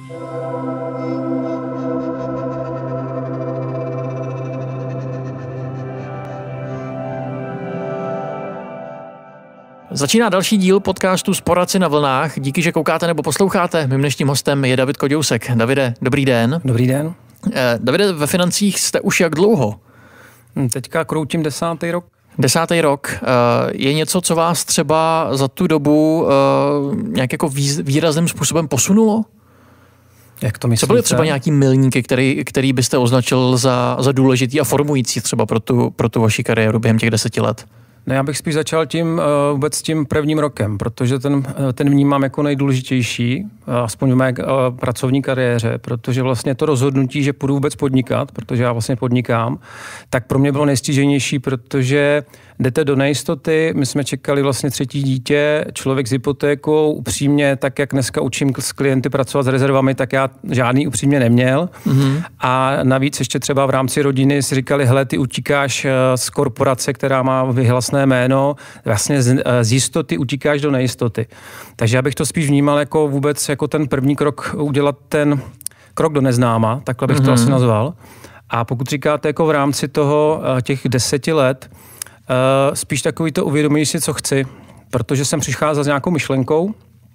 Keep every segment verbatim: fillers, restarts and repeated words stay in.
Začíná další díl podcastu s Poradci na vlnách. Díky, že koukáte nebo posloucháte. Mým dnešním hostem je David Koďousek. Davide, dobrý den. Dobrý den. Eh, Davide, ve financích jste už jak dlouho? Teďka kroutím desátý rok. Desátý rok. Eh, je něco, co vás třeba za tu dobu eh, nějak jako výrazným způsobem posunulo? Jak to myslíte? Co byly třeba nějaký milníky, který, který byste označil za, za důležitý a formující třeba pro tu, pro tu vaši kariéru během těch deseti let? No, já bych spíš začal tím vůbec tím prvním rokem, protože ten, ten vnímám jako nejdůležitější, aspoň v mé pracovní kariéře, protože vlastně to rozhodnutí, že půjdu vůbec podnikat, protože já vlastně podnikám, tak pro mě bylo nejstíženější, protože jdete do nejistoty, my jsme čekali vlastně třetí dítě, člověk s hypotékou, upřímně, tak jak dneska učím s klienty pracovat s rezervami, tak já žádný upřímně neměl. Mm-hmm. A navíc ještě třeba v rámci rodiny si říkali, hele, ty utíkáš z korporace, která má vyhlasné jméno, vlastně z, z jistoty utíkáš do nejistoty. Takže já bych to spíš vnímal jako vůbec jako ten první krok, udělat ten krok do neznáma, takhle bych mm-hmm. to asi nazval. A pokud říkáte jako v rámci toho těch deseti let, Uh, spíš takový to uvědomí si, co chci, protože jsem přicházel s nějakou myšlenkou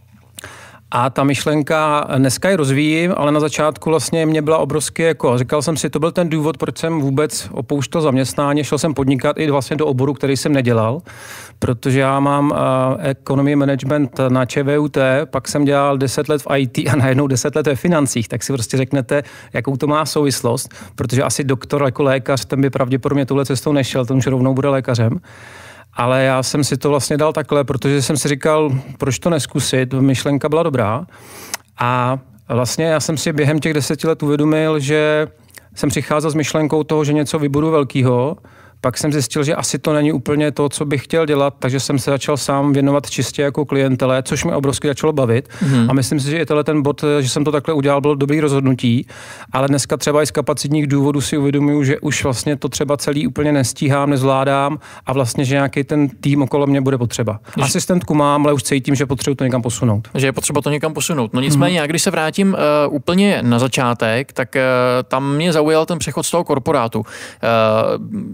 a ta myšlenka dneska ji rozvíjím, ale na začátku vlastně mě byla obrovsky jako, říkal jsem si, to byl ten důvod, proč jsem vůbec opouštěl zaměstnání, šel jsem podnikat i vlastně do oboru, který jsem nedělal, protože já mám uh, economy management na ČVUT, pak jsem dělal deset let v í té a najednou deset let ve financích, tak si prostě řeknete, jakou to má souvislost, protože asi doktor jako lékař, ten by pravděpodobně touhle cestou nešel, ten už rovnou bude lékařem. Ale já jsem si to vlastně dal takhle, protože jsem si říkal, proč to neskusit, myšlenka byla dobrá. A vlastně já jsem si během těch deseti let uvědomil, že jsem přicházel s myšlenkou toho, že něco vybudu velkýho, pak jsem zjistil, že asi to není úplně to, co bych chtěl dělat, takže jsem se začal sám věnovat čistě jako klientele, což mě obrovsky začalo bavit. Mm. A myslím si, že i tenhle ten bod, že jsem to takhle udělal, byl dobrý rozhodnutí, ale dneska třeba i z kapacitních důvodů si uvědomuju, že už vlastně to třeba celý úplně nestíhám, nezvládám a vlastně, že nějaký ten tým okolo mě bude potřeba. Jež... Asistentku mám, ale už cítím, že potřebuji to někam posunout. Že je potřeba to někam posunout. No nicméně, mm. když se vrátím uh, úplně na začátek, tak uh, tam mě zaujal ten přechod z toho korporátu. Uh,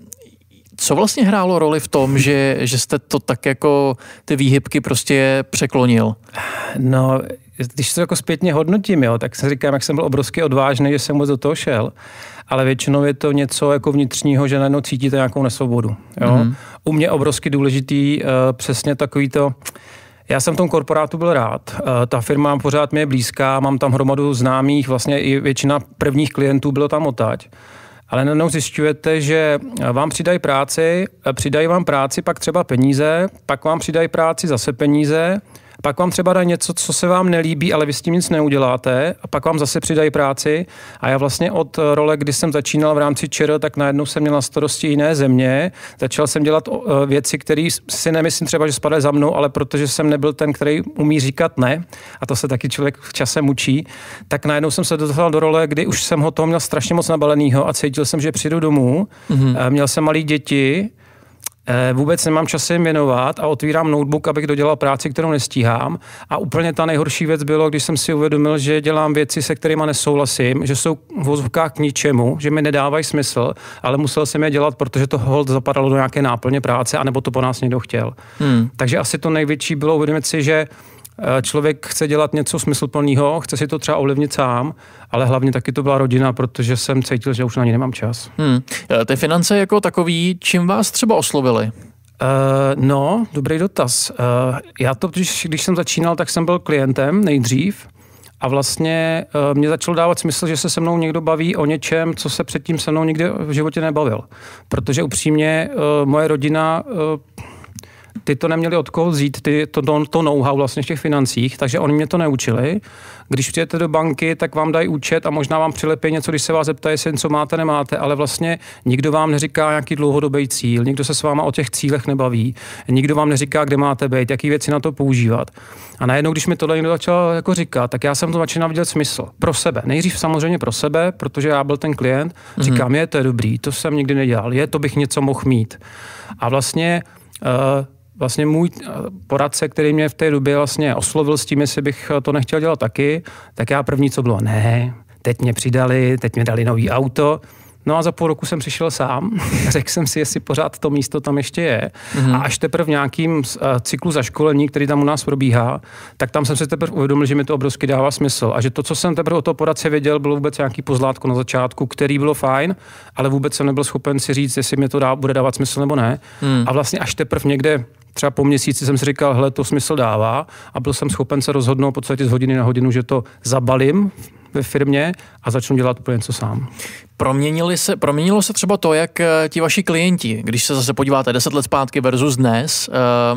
Co vlastně hrálo roli v tom, že, že jste to tak jako ty výhybky prostě překlonil? No, když to jako zpětně hodnotím, jo, tak se říkám, jak jsem byl obrovsky odvážný, že jsem vůbec do toho šel, ale většinou je to něco jako vnitřního, že najednou cítíte nějakou nesvobodu. Jo? Mm-hmm. U mě obrovsky důležitý uh, přesně takový to. Já jsem v tom korporátu byl rád. Ta firma pořád mě je blízká, mám tam hromadu známých, vlastně i většina prvních klientů bylo tam odtud. Ale najednou zjišťujete, že vám přidají práci, přidají vám práci, pak třeba peníze, pak vám přidají práci zase peníze, pak vám třeba dají něco, co se vám nelíbí, ale vy s tím nic neuděláte, a pak vám zase přidají práci. A já vlastně od role, kdy jsem začínal v rámci ČR, tak najednou jsem měl na starosti jiné země. Začal jsem dělat věci, které si nemyslím třeba, že spadaly za mnou, ale protože jsem nebyl ten, který umí říkat ne, a to se taky člověk v čase učí, tak najednou jsem se dostal do role, kdy už jsem ho toho měl strašně moc nabalenýho a cítil jsem, že přijdu domů. Mm-hmm. Měl jsem malý děti, vůbec nemám čas jim věnovat a otvírám notebook, abych dodělal práci, kterou nestíhám. A úplně ta nejhorší věc bylo, když jsem si uvědomil, že dělám věci, se kterými nesouhlasím, že jsou v vozovkách k ničemu, že mi nedávají smysl, ale musel jsem je dělat, protože to hold zapadalo do nějaké náplně práce, anebo to po nás někdo chtěl. Hmm. Takže asi to největší bylo uvědomit si, že člověk chce dělat něco smysluplného, chce si to třeba ovlivnit sám, ale hlavně taky to byla rodina, protože jsem cítil, že už na ní nemám čas. Hmm. Ty finance jako takový, čím vás třeba oslovili? Uh, no, dobrý dotaz. Uh, já to, když, když jsem začínal, tak jsem byl klientem nejdřív a vlastně uh, mě začalo dávat smysl, že se se mnou někdo baví o něčem, co se předtím se mnou nikdy v životě nebavil. Protože upřímně uh, moje rodina... Uh, Ty to neměli od koho vzít, ty, to, to know-how vlastně v těch financích, takže oni mě to neučili. Když přijete do banky, tak vám dají účet a možná vám přilepí něco, když se vás zeptají, jestli něco máte, nemáte, ale vlastně nikdo vám neříká nějaký dlouhodobý cíl, nikdo se s váma o těch cílech nebaví, nikdo vám neříká, kde máte být, jaký věci na to používat. A najednou, když mi tohle někdo začal jako říkat, tak já jsem to začínal vidět smysl. Pro sebe. Nejdřív samozřejmě pro sebe, protože já byl ten klient, říkám, mm-hmm. je to je dobrý, to jsem nikdy nedělal, je to bych něco mohl mít. A vlastně uh, vlastně můj poradce, který mě v té době vlastně oslovil s tím, jestli bych to nechtěl dělat taky, tak já první, co bylo, ne, teď mě přidali, teď mě dali nový auto. No a za půl roku jsem přišel sám, řekl jsem si, jestli pořád to místo tam ještě je. Mm-hmm. A až teprve v nějakým cyklu zaškolení, který tam u nás probíhá, tak tam jsem si teprve uvědomil, že mi to obrovsky dává smysl. A že to, co jsem teprve o toho poradce věděl, bylo vůbec nějaký pozlátko na začátku, který bylo fajn, ale vůbec jsem nebyl schopen si říct, jestli mi to dá, bude dávat smysl nebo ne. Mm. A vlastně až teprve někde třeba po měsíci jsem si říkal, hele, to smysl dává, a byl jsem schopen se rozhodnout v podstatě z hodiny na hodinu, že to zabalím ve firmě a začnu dělat úplně něco sám. Proměnili se, proměnilo se třeba to, jak ti vaši klienti, když se zase podíváte deset let zpátky versus dnes,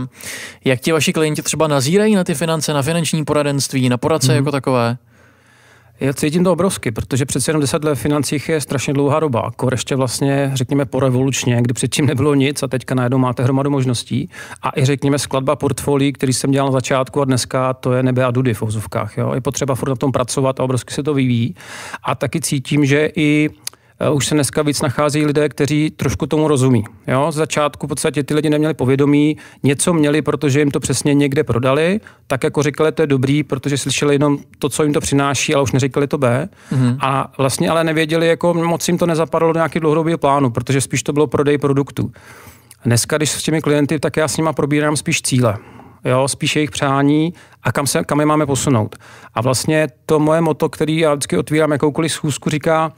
jak ti vaši klienti třeba nazírají na ty finance, na finanční poradenství, na poradce mm-hmm. jako takové? Já cítím to obrovsky, protože přece jenom deset let v financích je strašně dlouhá doba. Akor ještě vlastně, řekněme, porevolučně, kdy předtím nebylo nic a teďka najednou máte hromadu možností. A i řekněme skladba portfolií, který jsem dělal na začátku a dneska, to je nebe a dudy v ozovkách. Jo? Je potřeba furt na tom pracovat a obrovsky se to vyvíjí. A taky cítím, že i už se dneska víc nachází lidé, kteří trošku tomu rozumí. Jo? Z začátku v podstatě ty lidi neměli povědomí, něco měli, protože jim to přesně někde prodali, tak jako říkali, to je dobrý, protože slyšeli jenom to, co jim to přináší, ale už neříkali to B. Mm-hmm. A vlastně ale nevěděli, jako moc jim to nezapadlo do nějakého dlouhodobého plánu, protože spíš to bylo prodej produktů. Dneska, když s těmi klienty, tak já s nima probírám spíš cíle. Jo, spíš jejich přání a kam, se, kam je máme posunout. A vlastně to moje motto, který já vždycky otvírám jakoukoliv schůzku, říká,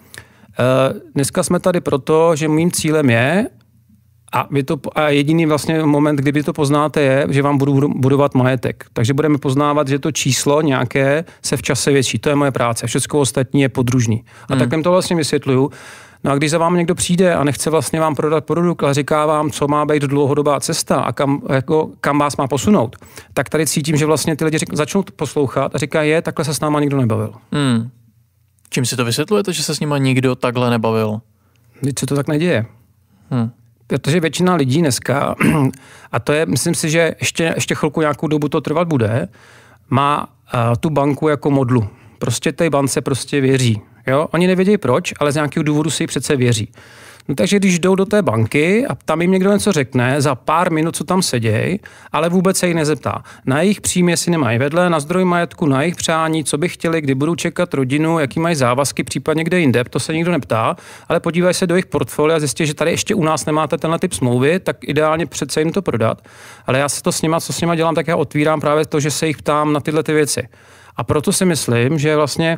dneska jsme tady proto, že mým cílem je, a, vy to, a jediný vlastně moment, kdyby to poznáte, je, že vám budu budovat majetek. Takže budeme poznávat, že to číslo nějaké se v čase větší. To je moje práce. Všechno ostatní je podružný. A hmm. tak jim to vlastně vysvětluju. No a když za vám někdo přijde a nechce vlastně vám prodat produkt, ale říká vám, co má být dlouhodobá cesta a kam, jako, kam vás má posunout, tak tady cítím, že vlastně ty lidi řek, začnou poslouchat a říkají, je, takhle se s náma nikdo nebavil. Hmm. Čím si to vysvětlujete, že se s nima nikdo takhle nebavil? Teď se to tak neděje. Hmm. Protože většina lidí dneska, a to je, myslím si, že ještě, ještě chvilku nějakou dobu to trvat bude, má uh, tu banku jako modlu. Prostě té bance prostě věří. Jo? Oni nevědí proč, ale z nějakého důvodu si ji přece věří. No takže když jdou do té banky a tam jim někdo něco řekne, za pár minut, co tam sedějí, ale vůbec se jich nezeptá. Na jejich příjmy, jestli nemají vedle, na zdroj majetku, na jejich přání, co by chtěli, kdy budou čekat rodinu, jaký mají závazky, případně kde jinde, to se nikdo neptá, ale podívají se do jejich portfolia a zjistí, že tady ještě u nás nemáte tenhle typ smlouvy, tak ideálně přece jim to prodat. Ale já se to s nima, co s nima dělám, tak já otvírám právě to, že se jich ptám na tyhle ty věci. A proto si myslím, že vlastně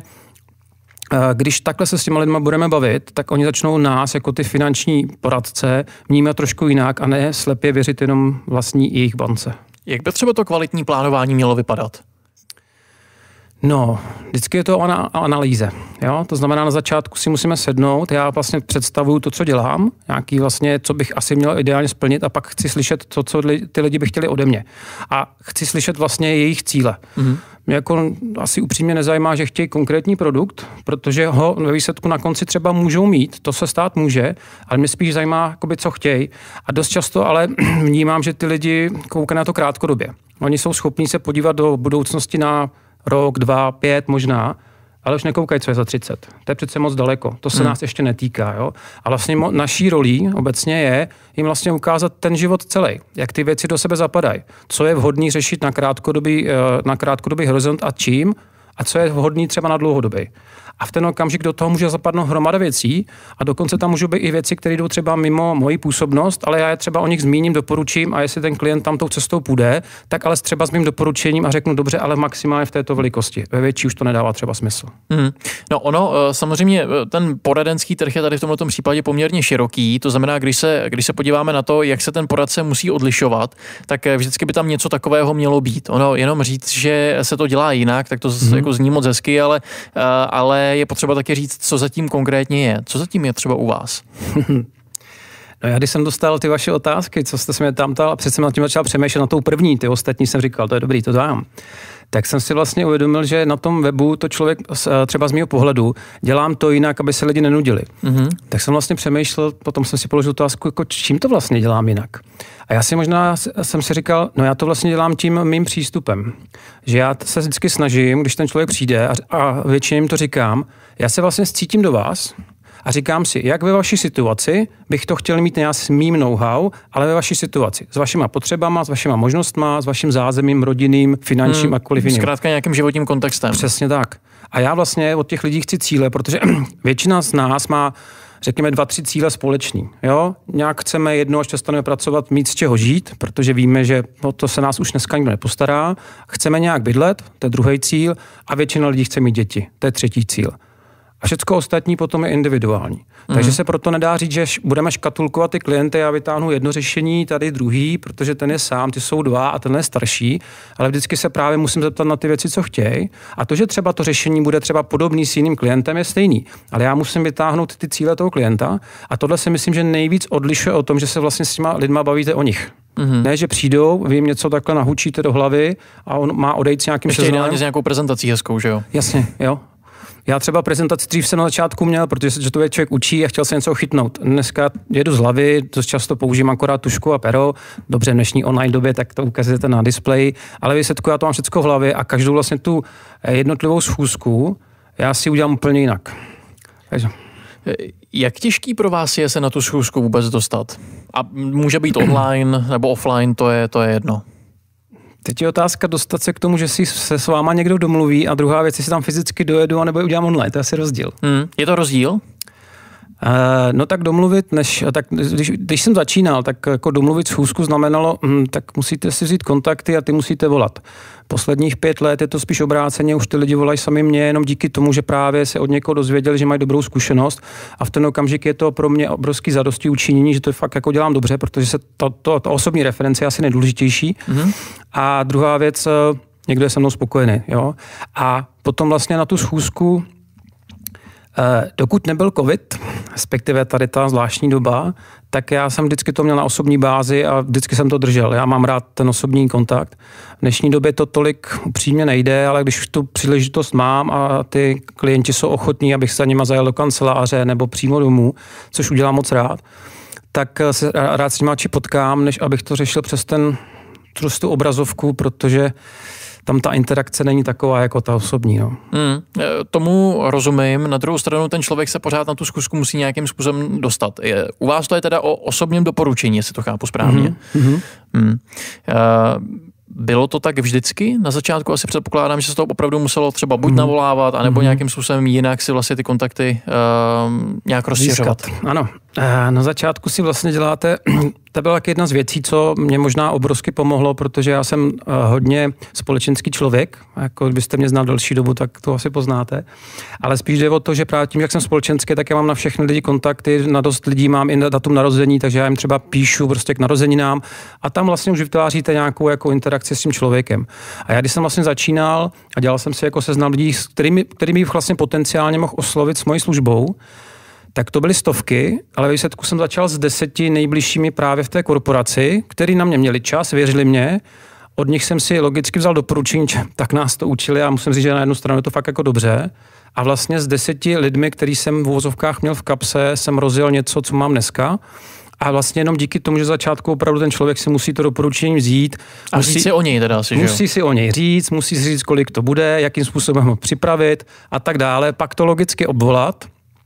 když takhle se s těma lidma budeme bavit, tak oni začnou nás jako ty finanční poradce vnímat trošku jinak a ne slepě věřit jenom vlastní jejich bance. Jak by třeba to kvalitní plánování mělo vypadat? No, vždycky je to o analýze. Jo? To znamená, na začátku si musíme sednout, já vlastně představuju to, co dělám, nějaký vlastně, co bych asi měl ideálně splnit a pak chci slyšet to, co ty lidi by chtěli ode mě. A chci slyšet vlastně jejich cíle. Mm-hmm. Mě jako asi upřímně nezajímá, že chtějí konkrétní produkt, protože ho ve výsledku na konci třeba můžou mít, to se stát může, ale mě spíš zajímá, jakoby, co chtějí. A dost často ale vnímám, že ty lidi koukají na to krátkodobě. Oni jsou schopní se podívat do budoucnosti na rok, dva, pět možná, ale už nekoukají, co je za třicet. To je přece moc daleko. To se hmm. nás ještě netýká. Jo? A vlastně mo- naší rolí obecně je jim vlastně ukázat ten život celý, jak ty věci do sebe zapadají. Co je vhodný řešit na krátkodobý, na krátkodobý horizont a čím, a co je vhodný třeba na dlouhodobý. A v ten okamžik do toho může zapadnout hromada věcí a dokonce tam můžou být i věci, které jdou třeba mimo moji působnost, ale já je třeba o nich zmíním, doporučím a jestli ten klient tam tou cestou půjde, tak ale třeba s mým doporučením a řeknu dobře, ale maximálně v této velikosti. Ve větší už to nedává třeba smysl. Hmm. No ono, samozřejmě ten poradenský trh je tady v tomto případě poměrně široký, to znamená, když se, když se podíváme na to, jak se ten poradce musí odlišovat, tak vždycky by tam něco takového mělo být. Ono jenom říct, že se to dělá jinak, tak to hmm. jako zní moc hezky, ale, ale je potřeba taky říct, co zatím konkrétně je. Co zatím je třeba u vás? No já když jsem dostal ty vaše otázky, co jste se mě tam ptal, a přece jsem nad tím začal přemýšlet na tou první, ty ostatní jsem říkal, to je dobrý, to dám. Tak jsem si vlastně uvědomil, že na tom webu to člověk třeba z mého pohledu dělám to jinak, aby se lidi nenudili. Mm-hmm. Tak jsem vlastně přemýšlel, potom jsem si položil otázku, jako čím to vlastně dělám jinak. A já si možná jsem si říkal, no já to vlastně dělám tím mým přístupem. Že já se vždycky snažím, když ten člověk přijde a, a většině jim to říkám, já se vlastně cítím do vás A říkám si, jak ve vaší situaci bych to chtěl mít já s mým know-how, ale ve vaší situaci. S vašima potřebama, s vašima možnostma, s vaším zázemím rodinným, finančním hmm, a kvůli jiným. Zkrátka nějakým životním kontextem. Přesně tak. A já vlastně od těch lidí chci cíle, protože většina z nás má, řekněme, dva, tři cíle společný. Jo? Nějak chceme jednou, až přestaneme pracovat, mít z čeho žít, protože víme, že no, to se nás už dneska nikdo nepostará. Chceme nějak bydlet, to je druhý cíl, a většina lidí chce mít děti, to je třetí cíl. A všechno ostatní potom je individuální. Mm-hmm. Takže se proto nedá říct, že budeme škatulkovat ty klienty, já vytáhnu jedno řešení, tady druhý, protože ten je sám, ty jsou dva a ten je starší, ale vždycky se právě musím zeptat na ty věci, co chtějí. A to, že třeba to řešení bude třeba podobný s jiným klientem, je stejný. Ale já musím vytáhnout ty cíle toho klienta a tohle si myslím, že nejvíc odlišuje o tom, že se vlastně s těma lidma bavíte o nich. Mm-hmm. Ne, že přijdou, vy jim něco takhle nahučíte do hlavy a on má odejít s nějakým ještě ideálně s nějakou prezentací hezkou, že jo? Jasně, jo. Já třeba prezentaci dřív jsem na začátku měl, protože se to člověk učí a chtěl se něco chytnout. Dneska jedu z hlavy, dost často používám akorát tušku a pero. Dobře, v dnešní online době, tak to ukazujete na displeji, ale výsledku já to mám všechno v hlavě a každou vlastně tu jednotlivou schůzku já si udělám úplně jinak. Takže. Jak těžký pro vás je se na tu schůzku vůbec dostat? A může být online nebo offline, to je, to je jedno. Teď je otázka dostat se k tomu, že si se s váma někdo domluví a druhá věc, jestli tam fyzicky dojedu a nebo je udělám online, to je asi rozdíl. Hmm. Je to rozdíl? Uh, no tak domluvit, než, tak když, když jsem začínal, tak jako domluvit schůzku znamenalo, hm, tak musíte si vzít kontakty a ty musíte volat. Posledních pět let je to spíš obráceně, už ty lidi volají sami mě, jenom díky tomu, že právě se od někoho dozvěděli, že mají dobrou zkušenost a v ten okamžik je to pro mě obrovský zadosti učinění, že to fakt jako dělám dobře, protože se to, to, to osobní reference je asi nejdůležitější. Mm-hmm. A druhá věc, někdo je se mnou spokojený. Jo? A potom vlastně na tu schůzku, dokud nebyl covid, respektive tady ta zvláštní doba, tak já jsem vždycky to měl na osobní bázi a vždycky jsem to držel. Já mám rád ten osobní kontakt. V dnešní době to tolik upřímně nejde, ale když tu příležitost mám a ty klienti jsou ochotní, abych se nima zajel do kanceláře nebo přímo domů, což udělám moc rád, tak se rád s nima či potkám, než abych to řešil přes ten přes tu obrazovku, protože tam ta interakce není taková jako ta osobní. No. Mm, tomu rozumím. Na druhou stranu ten člověk se pořád na tu zkusku musí nějakým způsobem dostat. Je, u vás to je teda o osobním doporučení, jestli to chápu správně. Mm-hmm. Mm. Uh, Bylo to tak vždycky? Na začátku asi předpokládám, že se to opravdu muselo třeba buď navolávat, anebo mm-hmm. nějakým způsobem jinak si vlastně ty kontakty uh, nějak rozšiřovat. Ano. Na začátku si vlastně děláte, to byla jedna z věcí, co mě možná obrovsky pomohlo, protože já jsem hodně společenský člověk, jako kdybyste mě znal delší dobu, tak to asi poznáte, ale spíš jde o to, že právě tím, jak jsem společenský, tak já mám na všechny lidi kontakty, na dost lidí mám i datum narození, takže já jim třeba píšu prostě k narozeninám a tam vlastně už vytváříte nějakou jako interakci s tím člověkem. A já když jsem vlastně začínal a dělal jsem si jako seznam lidí, s kterými, kterými vlastně potenciálně mohl oslovit s mojí službou, tak to byly stovky, ale ve výsledku jsem začal s deseti nejbližšími právě v té korporaci, který na mě měli čas, věřili mě. Od nich jsem si logicky vzal doporučení, tak nás to učili a musím říct, že na jednu stranu je to fakt jako dobře. A vlastně s deseti lidmi, který jsem v uvozovkách měl v kapse, jsem rozjel něco, co mám dneska. A vlastně jenom díky tomu, že začátku opravdu ten člověk si musí to doporučení vzít. A musí, říct si o něj teda asi, Musí že jo? si o něj říct, musí si říct, kolik to bude, jakým způsobem ho připravit a tak dále. Pak to logicky obvolat.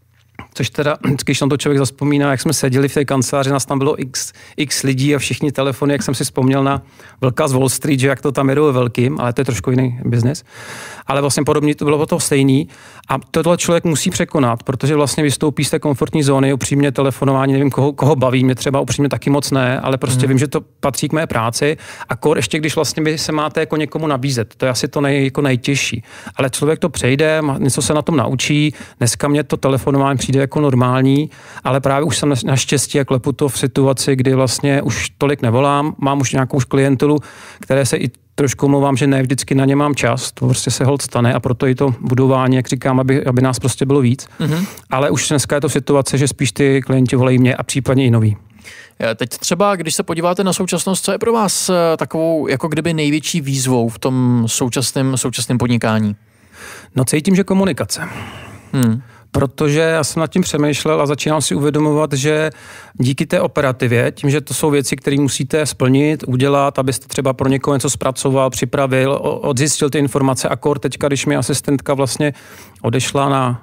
Což teda, když tam to člověk zazpomíná, jak jsme seděli v té kanceláři, nás tam bylo x, x lidí a všichni telefony, jak jsem si vzpomněl na Vlka z Wall Street, že jak to tam jedou velkým, ale to je trošku jiný biznis. Ale vlastně podobně to bylo to stejný. A tohle člověk musí překonat, protože vlastně vystoupí z té komfortní zóny, upřímně telefonování, nevím, koho, koho baví, mě třeba upřímně taky moc ne, ale prostě hmm. vím, že to patří k mé práci. A kor ještě, když vlastně vy se máte jako někomu nabízet, to je asi to nej, jako nejtěžší. Ale člověk to přejde, něco se na tom naučí. Dneska mě to telefonování přijde jako normální, ale právě už jsem naštěstí a klepu to v situaci, kdy vlastně už tolik nevolám, mám už nějakou už klientelu, které se i trošku mluvám, že ne vždycky na ně mám čas, to prostě se holt stane a proto i to budování, jak říkám, aby, aby nás prostě bylo víc. Mm-hmm. Ale už dneska je to situace, že spíš ty klienti volají mě a případně i noví. Teď třeba, když se podíváte na současnost, co je pro vás takovou jako kdyby největší výzvou v tom současném, současném podnikání? No cítím, že komunikace. Hmm. Protože já jsem nad tím přemýšlel a začínám si uvědomovat, že díky té operativě, tím, že to jsou věci, které musíte splnit, udělat, abyste třeba pro někoho něco zpracoval, připravil, odzjistil ty informace, akor teďka, když mi asistentka vlastně odešla na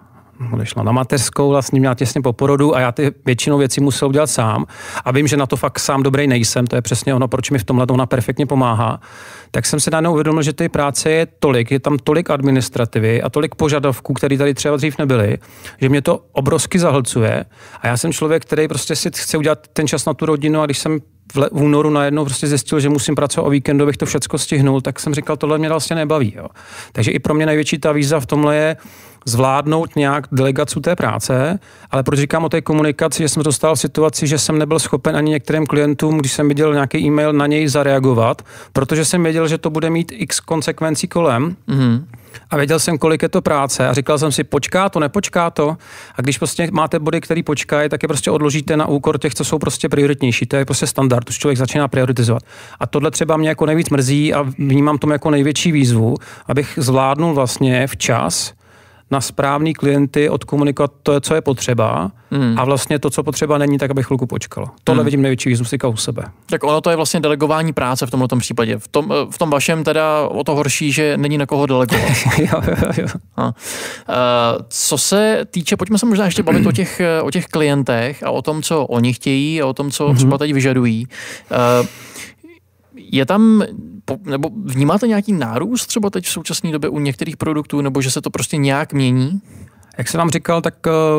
odešla na mateřskou, vlastně měla těsně po porodu a já ty většinou věcí musel udělat sám. A vím, že na to fakt sám dobrý nejsem, to je přesně ono, proč mi v tomhle ona perfektně pomáhá. Tak jsem se najednou uvědomil, že ty práce je tolik, je tam tolik administrativy a tolik požadavků, které tady třeba dřív nebyly, že mě to obrovsky zahlcuje. A já jsem člověk, který prostě si chce udělat ten čas na tu rodinu, a když jsem v, le- v únoru najednou prostě zjistil, že musím pracovat o víkendu, abych to všecko stihnul, tak jsem říkal, tohle mě vlastně nebaví. Jo. Takže i pro mě největší ta výzva v tomhle je zvládnout nějak delegaci té práce, ale proč říkám o té komunikaci, že jsem dostal v situaci, že jsem nebyl schopen ani některým klientům, když jsem viděl nějaký e-mail, na něj zareagovat, protože jsem věděl, že to bude mít x konsekvencí kolem. Mm-hmm. A věděl jsem, kolik je to práce a říkal jsem si, počká to, nepočká to. A když prostě máte body, který počkají, tak je prostě odložíte na úkor těch, co jsou prostě prioritnější. To je prostě standard, už člověk začíná prioritizovat. A tohle třeba mě jako nejvíc mrzí a vnímám tomu jako největší výzvu, abych zvládnul vlastně včas na správný klienty odkomunikovat to, co je potřeba, mm. a vlastně to, co potřeba není, tak aby chvilku počkalo. Tohle mm. vidím největší výzvu si u sebe. Tak ono to je vlastně delegování práce v tomto případě. V tom, v tom vašem teda o to horší, že není na koho delegovat. jo, jo, jo. A, uh, co se týče, pojďme se možná ještě bavit o těch, o těch klientech a o tom, co oni chtějí a o tom, co mm-hmm. třeba teď vyžadují. Uh, Je tam, nebo vnímáte nějaký nárůst třeba teď v současné době u některých produktů, nebo že se to prostě nějak mění? Jak jsem vám říkal, tak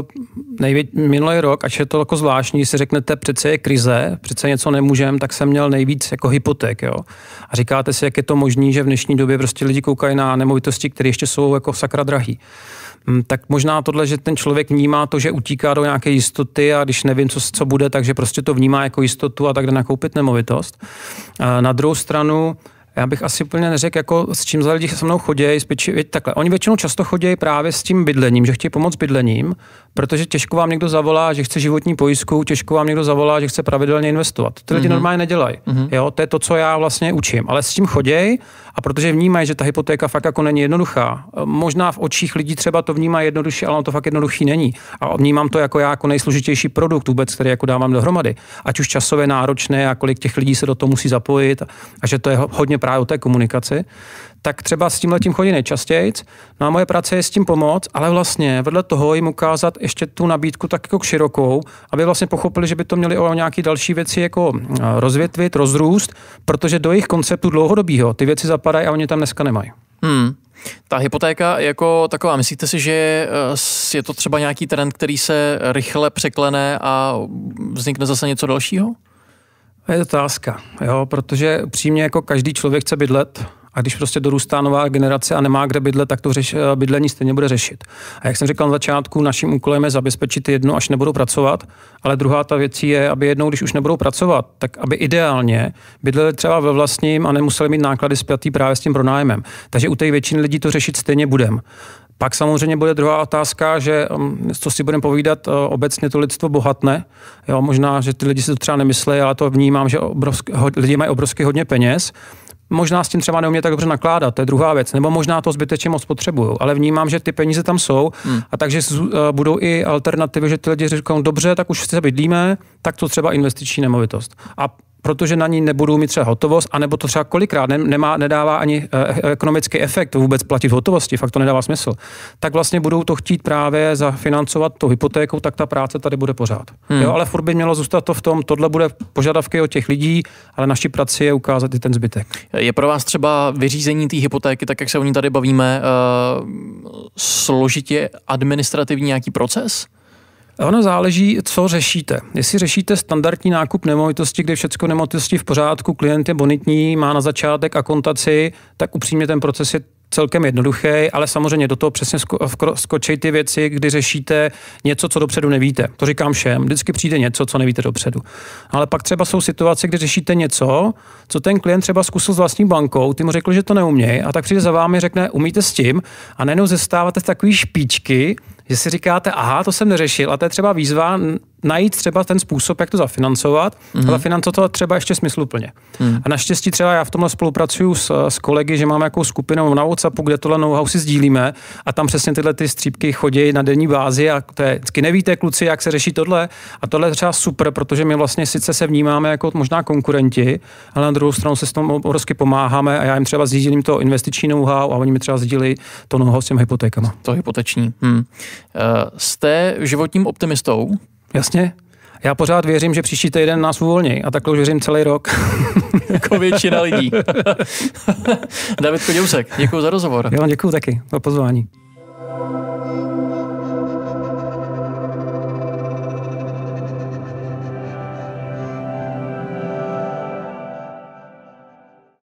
nejvě- minulý rok, až je to jako zvláštní, si řeknete, přece je krize, přece něco nemůžem, tak jsem měl nejvíc jako hypoték, jo. A říkáte si, jak je to možné, že v dnešní době prostě lidi koukají na nemovitosti, které ještě jsou jako sakra drahý. Tak možná tohle, že ten člověk vnímá to, že utíká do nějaké jistoty a když nevím, co, co bude, takže prostě to vnímá jako jistotu a tak jde nakoupit nemovitost. A na druhou stranu, já bych asi úplně neřekl, jako s čím za lidi se mnou chodí, spíš, takhle. Oni většinou často chodí právě s tím bydlením, že chtějí pomoct bydlením, protože těžko vám někdo zavolá, že chce životní pojistku, těžko vám někdo zavolá, že chce pravidelně investovat. Ty lidi mm-hmm. normálně nedělají. Mm-hmm. Jo, to je to, co já vlastně učím. Ale s tím chodí a protože vnímají, že ta hypotéka fakt jako není jednoduchá. Možná v očích lidí třeba to vnímá jednoduše, ale on to fakt jednoduchý není. A vnímám to jako já jako nejsložitější produkt vůbec, který jako dávám dohromady. Ať už časově náročné a kolik těch lidí se do toho musí zapojit a že to je hodně právě o té komunikaci, tak třeba s tímhletím chodí nejčastěji. No a moje práce je s tím pomoct, ale vlastně vedle toho jim ukázat ještě tu nabídku tak jako širokou, aby vlastně pochopili, že by to měli o nějaké další věci jako rozvětvit, rozrůst, protože do jejich konceptu dlouhodobýho ty věci zapadají a oni tam dneska nemají. Hmm. Ta hypotéka jako taková, myslíte si, že je to třeba nějaký trend, který se rychle překlene a vznikne zase něco dalšího? Je to otázka, jo, protože přímě jako každý člověk chce bydlet a když prostě dorůstá nová generace a nemá kde bydlet, tak to řeš, bydlení stejně bude řešit. A jak jsem říkal na začátku, naším úkolem je zabezpečit jedno, až nebudou pracovat, ale druhá ta věc je, aby jednou, když už nebudou pracovat, tak aby ideálně bydleli třeba ve vlastním a nemuseli mít náklady spjatý právě s tím pronájmem. Takže u té většiny lidí to řešit stejně budeme. Pak samozřejmě bude druhá otázka, že co si budeme povídat, obecně to lidstvo bohatne. Jo, možná, že ty lidi si to třeba nemyslí, ale to vnímám, že obrovský, lidi mají obrovsky hodně peněz. Možná s tím třeba neumějí tak dobře nakládat, to je druhá věc. Nebo možná to zbytečně moc potřebují. Ale vnímám, že ty peníze tam jsou, hmm. a takže budou i alternativy, že ty lidi říkají, dobře, tak už se bydlíme, tak to třeba investiční nemovitost. A protože na ní nebudou mít třeba hotovost, anebo to třeba kolikrát nemá, nedává ani e, ekonomický efekt vůbec platit v hotovosti, fakt to nedává smysl, tak vlastně budou to chtít právě zafinancovat tou hypotékou, tak ta práce tady bude pořád. Hmm. Jo, ale furt by mělo zůstat to v tom, tohle bude požadavky od těch lidí, ale naší práci je ukázat i ten zbytek. Je pro vás třeba vyřízení té hypotéky, tak jak se o ní tady bavíme, uh, složitě administrativní nějaký proces? Ono záleží, co řešíte. Jestli řešíte standardní nákup nemovitosti, kde všechno nemovitosti v pořádku, klient je bonitní, má na začátek akontaci, tak upřímně ten proces je celkem jednoduchý, ale samozřejmě do toho přesně skočí ty věci, kdy řešíte něco, co dopředu nevíte. To říkám všem. Vždycky přijde něco, co nevíte dopředu. Ale pak třeba jsou situace, kdy řešíte něco, co ten klient třeba zkusil s vlastní bankou, ty mu řekl, že to neumějí, a tak přijde za vámi, řekne, umíte s tím, a najednou zestáváte takový špičky, že si říkáte, aha, to jsem neřešil, a to je třeba výzva najít třeba ten způsob, jak to zafinancovat, mm-hmm. a zafinancovat třeba ještě smysluplně. Mm. A naštěstí třeba já v tomhle spolupracuju s, s kolegy, že máme jakou skupinu na WhatsAppu, kde tohle know-how si sdílíme a tam přesně tyhle ty střípky chodí na denní bázi a to je, vždycky nevíte, kluci, jak se řeší tohle. A tohle je třeba super, protože my vlastně sice se vnímáme jako možná konkurenti, ale na druhou stranu se s tom obrovsky pomáháme a já jim třeba sdílím to investiční know-how a oni mi třeba sdílí to know-how s těmi hypotékama. To hypoteční. Hmm. Uh, jste životním optimistou? Jasně. Já pořád věřím, že příští týden nás uvolní a takhle už věřím celý rok. Jako většina lidí. David Koděusek, děkuji za rozhovor. Já vám děkuji taky za pozvání.